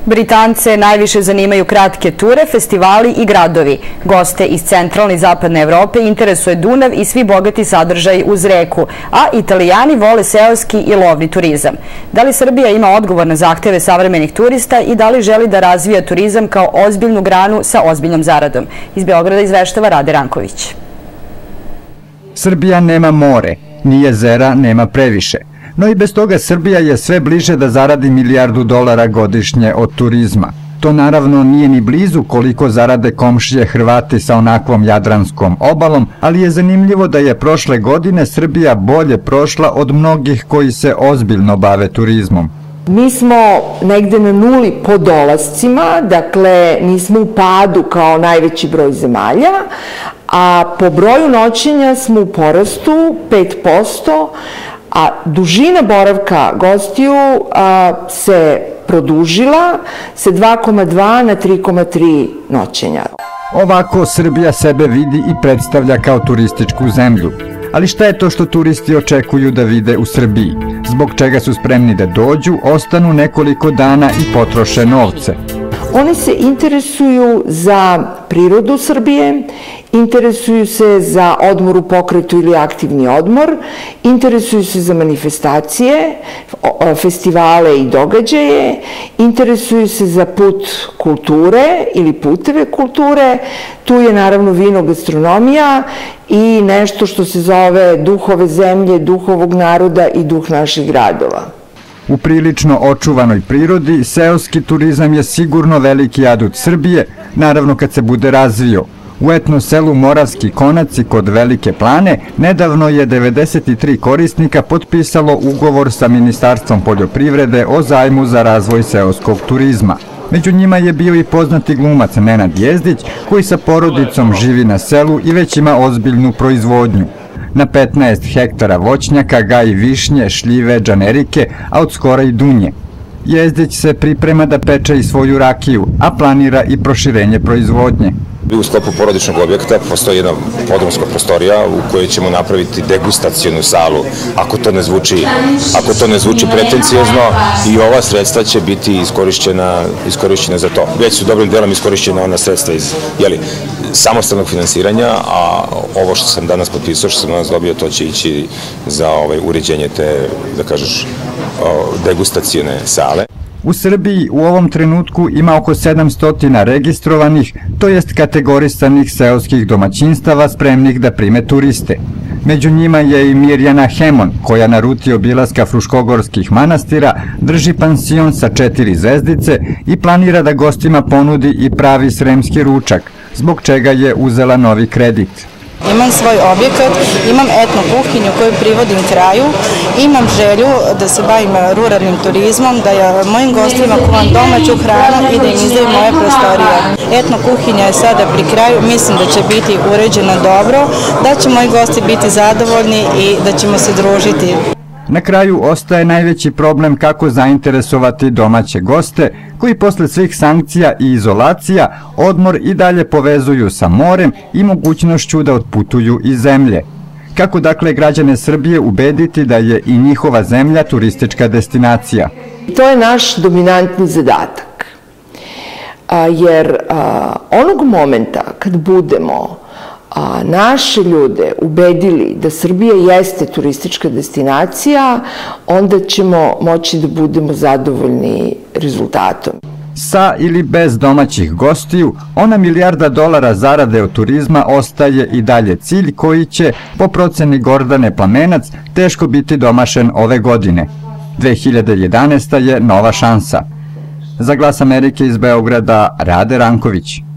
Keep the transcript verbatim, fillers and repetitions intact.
Britance najviše zanimaju kratke ture, festivali i gradovi. Goste iz centralne i zapadne Evrope interesuje Dunav i svi bogati sadržaji uz reku, a Italijani vole seoski i lovni turizam. Da li Srbija ima odgovor na zahteve savremenih turista i da li želi da razvija turizam kao ozbiljnu granu sa ozbiljnom zaradom? Iz Beograda izveštava Rade Ranković. Srbija nema more, ni jezera nema previše. No i bez toga Srbija je sve bliže da zaradi milijardu dolara godišnje od turizma. To naravno nije ni blizu koliko zarade komšije Hrvati sa onakvom jadranskom obalom, ali je zanimljivo da je prošle godine Srbija bolje prošla od mnogih koji se ozbiljno bave turizmom. Mi smo negde na nuli po dolascima, dakle nismo u padu kao najveći broj zemalja, a po broju noćenja smo u porastu pet posto, a dužina boravka gostiju a, se produžila sa dva zarez dva na tri zarez tri noćenja. Ovako Srbija sebe vidi i predstavlja kao turističku zemlju. Ali šta je to što turisti očekuju da vide u Srbiji? Zbog čega su spremni da dođu, ostanu nekoliko dana i potroše novce? Oni se interesuju za prirodu Srbije, interesuju se za odmor u pokretu ili aktivni odmor, interesuju se za manifestacije, festivale i događaje, interesuju se za put kulture ili puteve kulture, tu je naravno vino, gastronomija i nešto što se zove duh ove zemlje, duh ovog naroda i duh naših gradova. U prilično očuvanoj prirodi, seoski turizam je sigurno veliki adut Srbije, naravno kad se bude razvio. U etno selu Moravski Konaci kod Velike Plane nedavno je devedeset tri korisnika potpisalo ugovor sa Ministarstvom poljoprivrede o zajmu za razvoj seoskog turizma. Među njima je bio i poznati glumac Nenad Jezdić, koji sa porodicom živi na selu i već ima ozbiljnu proizvodnju. Na petnaest hektara voćnjaka gaji višnje, šljive, džanerike, a od skora i dunje. Jezdić se priprema da peče i svoju rakiju, a planira i proširenje proizvodnje. U sklopu porodičnog objekta postoji jedna podrumska prostorija u kojoj ćemo napraviti degustacionu salu, ako to ne zvuči, ako to ne zvuči pretencijozno, i ova sredstva će biti iskorišćena, iskorišćena za to. Već su dobrim delom iskorišćena ona sredstva iz jeli, samostalnog finansiranja, a ovo što sam danas potpisao, što sam danas dobio, to će ići za ovaj, uređenje te, da kažeš, degustacione sale. U Srbiji u ovom trenutku ima oko sedamsto registrovanih, to jest kategorisanih seoskih domaćinstava spremnih da prime turiste. Među njima je i Mirjana Hemon, koja na ruti obilaska Fruškogorskih manastira drži pansion sa četiri zvezdice i planira da gostima ponudi i pravi sremski ručak, zbog čega je uzela novi kredit. Imam svoj objekat, imam etno kuhinju koju privodim kraju, imam želju da se bavim ruralnim turizmom, da ja mojim gostima kuvam domaću hranu i da im izdaju moje prostorije. Etno kuhinja je sada pri kraju, mislim da će biti uređena dobro, da će moji gosti biti zadovoljni i da ćemo se družiti. Na kraju ostaje najveći problem kako zainteresovati domaće goste, koji posle svih sankcija i izolacija odmor i dalje povezuju sa morem i mogućnošću da otputuju iz zemlje. Kako dakle građane Srbije ubediti da je i njihova zemlja turistička destinacija? To je naš dominantni zadatak, jer onog momenta kad budemo a naše ljude ubedili da Srbija jeste turistička destinacija, onda ćemo moći da budemo zadovoljni rezultatom. Sa ili bez domaćih gostiju, ona milijarda dolara zarade od turizma ostaje i dalje cilj koji će, po proceni Gordane Plamenac, teško biti domašen ove godine. dve hiljade jedanaesta. je nova šansa. Za Glas Amerike iz Beograda, Rade Ranković.